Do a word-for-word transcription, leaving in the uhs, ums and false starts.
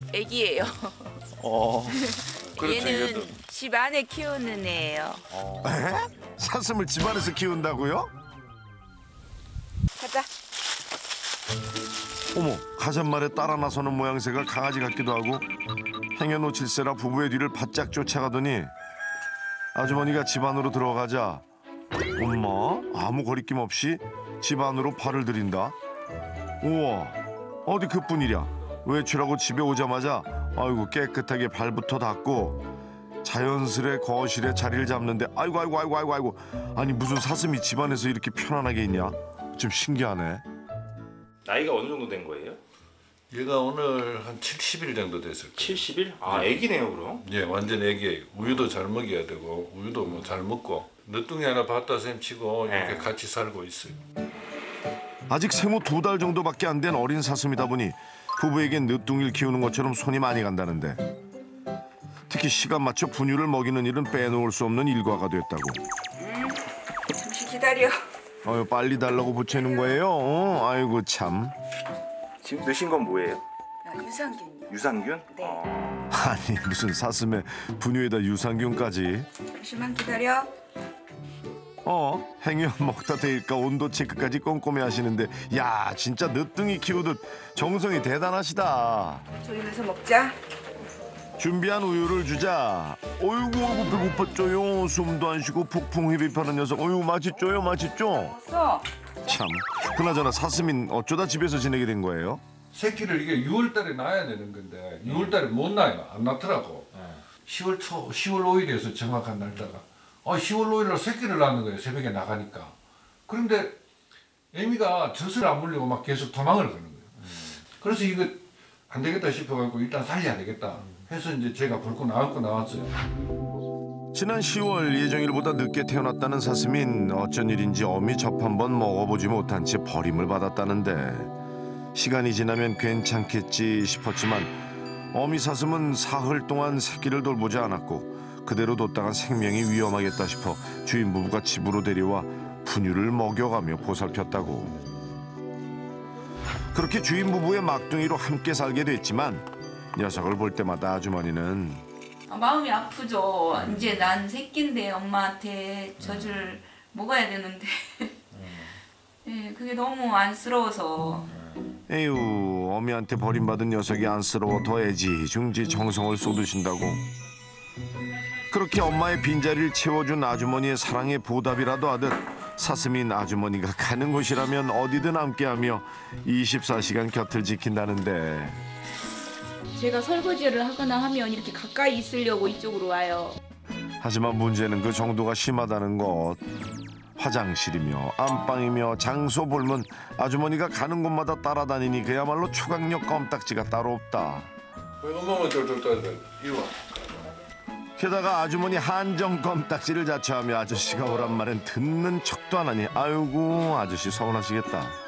애기예요. 어. 그렇죠. 얘는 얘도. 집 안에 키우는 애예요. 어. 에? 사슴을 집안에서 키운다고요? 가자. 어머, 가잔말에 따라 나서는 모양새가 강아지 같기도 하고 행여 놓칠세라 부부의 뒤를 바짝 쫓아가더니 아주머니가 집 안으로 들어가자 엄마 아무 거리낌 없이 집 안으로 발을 들인다. 우와, 어디 그뿐이랴. 외출하고 집에 오자마자 아이고 깨끗하게 발부터 닦고 자연스레 거실에 자리를 잡는데 아이고 아이고 아이고 아이고 아이고 아니 무슨 사슴이 집 안에서 이렇게 편안하게 있냐. 좀 신기하네. 나이가 어느 정도 된 거예요? 얘가 오늘 한 칠십 일 정도 됐을 거예요. 칠십 일? 아, 애기네요, 그럼. 예, 완전 애기예요. 우유도 잘 먹여야 되고 우유도 뭐 잘 먹고 늦둥이 하나 갖다 셈 치고 이렇게 네. 같이 살고 있어요. 아직 생후 두 달 정도밖에 안 된 어린 사슴이다 보니 부부에겐 늦둥이를 키우는 것처럼 손이 많이 간다는데 특히 시간 맞춰 분유를 먹이는 일은 빼놓을 수 없는 일과가 됐다고. 잠시 기다려. 어휴, 빨리 달라고 보채는 거예요? 어, 아이고 참. 지금 넣으신 건 뭐예요? 아, 유산균이요. 유산균? 네. 어. 아니 무슨 사슴의 분유에다 유산균까지. 잠시만 기다려. 어? 행여 먹다 대일까 온도 체크까지 꼼꼼히 하시는데 야 진짜 늦둥이 키우듯 정성이 대단하시다. 저기 가서 먹자. 준비한 우유를 주자. 어이구 어이구 배고팠죠요. 숨도 안 쉬고 폭풍 흡입하는 녀석. 어이구 맛있죠요 맛있죠. 써. 참 그나저나 사슴인 어쩌다 집에서 지내게 된 거예요? 새끼를 이게 유월 달에 낳아야 되는 건데 유월 달에 못 낳아요. 안 낳더라고. 시월 초, 시월 오 일에서 정확한 날짜가. 아, 시월 오 일날 새끼를 낳는 거예요. 새벽에 나가니까. 그런데 애미가 젖을 안 물리고 막 계속 도망을 가는 거예요. 그래서 이거 안 되겠다 싶어갖고 일단 살려야 되겠다 해서 이제 제가 불고 나왔고 나왔어요. 지난 시월 예정일보다 늦게 태어났다는 사슴인 어쩐 일인지 어미 접 한 번 먹어보지 못한 채 버림을 받았다는데 시간이 지나면 괜찮겠지 싶었지만 어미 사슴은 사흘 동안 새끼를 돌보지 않았고 그대로 뒀다간 생명이 위험하겠다 싶어 주인 부부가 집으로 데려와 분유를 먹여가며 보살폈다고. 그렇게 주인 부부의 막둥이로 함께 살게 됐지만 녀석을 볼 때마다 아주머니는 아, 마음이 아프죠. 이제 난 새끼인데 엄마한테 젖을 먹어야 되는데. 네, 그게 너무 안쓰러워서. 에휴 어미한테 버림받은 녀석이 안쓰러워 더 애지중지 정성을 쏟으신다고. 그렇게 엄마의 빈자리를 채워준 아주머니의 사랑의 보답이라도 하듯 사슴인 아주머니가 가는 곳이라면 어디든 함께하며 이십사 시간 곁을 지킨다는데 제가 설거지를 하거나 하면 이렇게 가까이 있으려고 이쪽으로 와요. 하지만 문제는 그 정도가 심하다는 것. 화장실이며 안방이며 장소 볼면 아주머니가 가는 곳마다 따라다니니 그야말로 초강력 껌딱지가 따로 없다. 엄마만 쫄쫄쫄쫄 이리 와. 게다가 아주머니 한정 껌딱지를 자처하며 아저씨가 오란 말엔 듣는 척도 안 하니 아이고 아저씨 서운하시겠다.